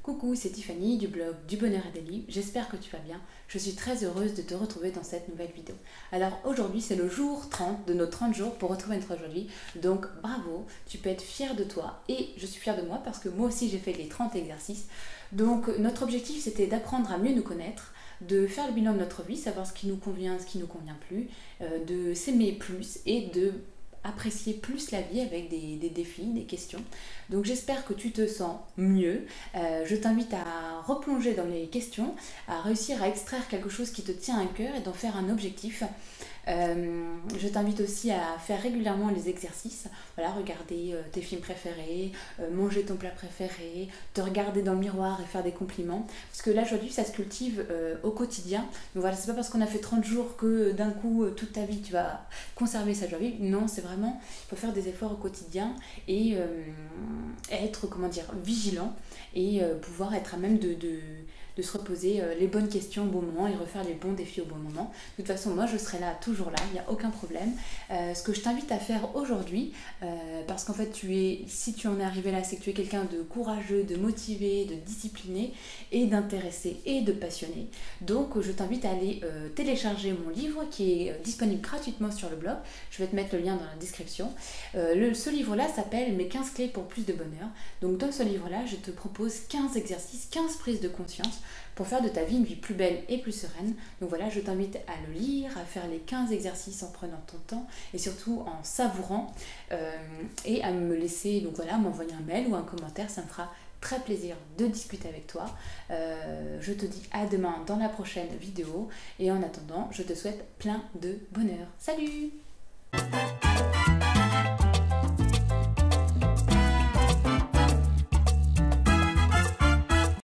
Coucou, c'est Tiffany du blog Du Bonheur et des Livres, j'espère que tu vas bien. Je suis très heureuse de te retrouver dans cette nouvelle vidéo. Alors aujourd'hui c'est le jour 30 de nos 30 jours pour retrouver notre joie de vie. Donc bravo, tu peux être fière de toi et je suis fière de moi parce que moi aussi j'ai fait les 30 exercices. Donc notre objectif c'était d'apprendre à mieux nous connaître, de faire le bilan de notre vie, savoir ce qui nous convient, ce qui ne nous convient plus, de s'aimer plus et de apprécier plus la vie avec des défis, des questions. Donc j'espère que tu te sens mieux. Je t'invite à replonger dans les questions, à réussir à extraire quelque chose qui te tient à cœur et d'en faire un objectif. Je t'invite aussi à faire régulièrement les exercices, voilà, regarder tes films préférés, manger ton plat préféré, te regarder dans le miroir et faire des compliments, parce que là aujourd'hui ça se cultive au quotidien. Donc voilà, c'est pas parce qu'on a fait 30 jours que d'un coup toute ta vie tu vas conserver sa joie de vivre. Non, c'est vraiment, il faut faire des efforts au quotidien et être, comment dire, vigilant et pouvoir être à même de se reposer les bonnes questions au bon moment et refaire les bons défis au bon moment. De toute façon, moi je serai là, toujours là, il n'y a aucun problème. Ce que je t'invite à faire aujourd'hui, parce qu'en fait si tu en es arrivé là, c'est que tu es quelqu'un de courageux, de motivé, de discipliné et d'intéressé et de passionné. Donc je t'invite à aller télécharger mon livre qui est disponible gratuitement sur le blog. Je vais te mettre le lien dans la description. Ce livre-là s'appelle Mes 15 clés pour plus de bonheur. Donc dans ce livre-là, je te propose 15 exercices, 15 prises de conscience pour faire de ta vie une vie plus belle et plus sereine. Donc voilà, je t'invite à le lire, à faire les 15 exercices en prenant ton temps et surtout en savourant et à me laisser, donc voilà, m'envoyer un mail ou un commentaire, ça me fera très plaisir de discuter avec toi. Je te dis à demain dans la prochaine vidéo et en attendant, je te souhaite plein de bonheur. Salut!